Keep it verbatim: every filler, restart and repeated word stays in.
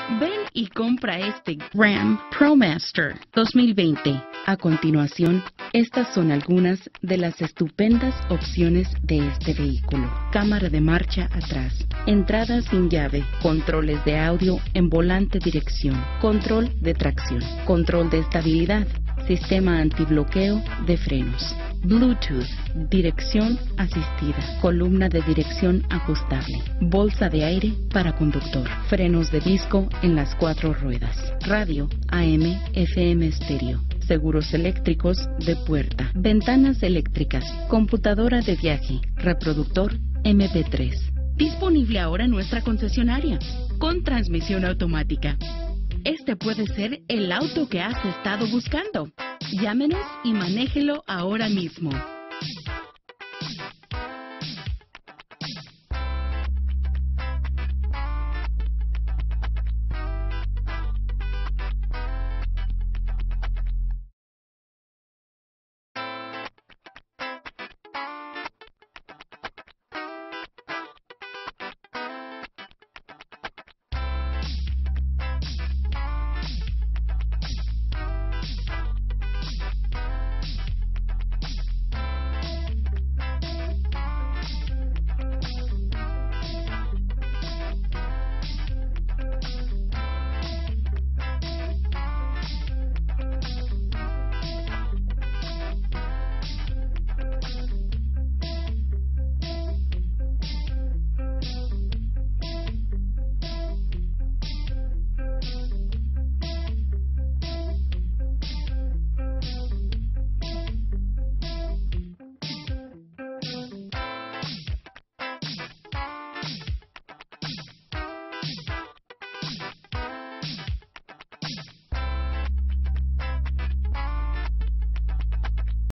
Ven y compra este Ram ProMaster dos mil veinte. A continuación, estas son algunas de las estupendas opciones de este vehículo. Cámara de marcha atrás, entrada sin llave, controles de audio en volante dirección, control de tracción, control de estabilidad, sistema antibloqueo de frenos, Bluetooth, dirección asistida, columna de dirección ajustable, bolsa de aire para conductor, frenos de disco en las cuatro ruedas, radio A M F M estéreo, seguros eléctricos de puerta, ventanas eléctricas, computadora de viaje, reproductor M P tres. Disponible ahora en nuestra concesionaria, con transmisión automática. Este puede ser el auto que has estado buscando. Llámenos y manéjelo ahora mismo.